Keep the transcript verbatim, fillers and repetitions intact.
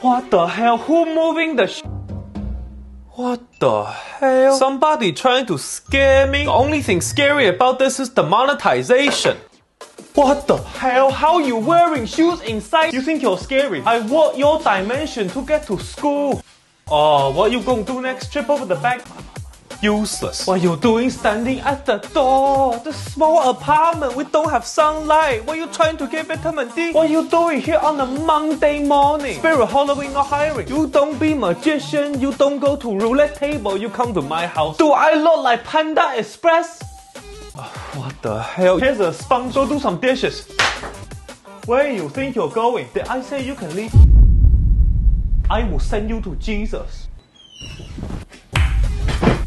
What the hell? Who moving the sh? What the hell? Somebody trying to scare me? The only thing scary about this is the monetization. What the hell? How you wearing shoes inside? You think you're scary? I walk your dimension to get to school. Oh, what you gonna do next? Trip over the back? Useless. What you doing standing at the door? The small apartment, we don't have sunlight. What you trying to get vitamin D? What you doing here on a Monday morning? Spirit Halloween not hiring. You don't be magician, you don't go to roulette table, you come to my house. Do I look like Panda Express? Oh, what the hell? Here's a sponge, go do some dishes. Where you think you're going? Did I say you can leave? I will send you to Jesus.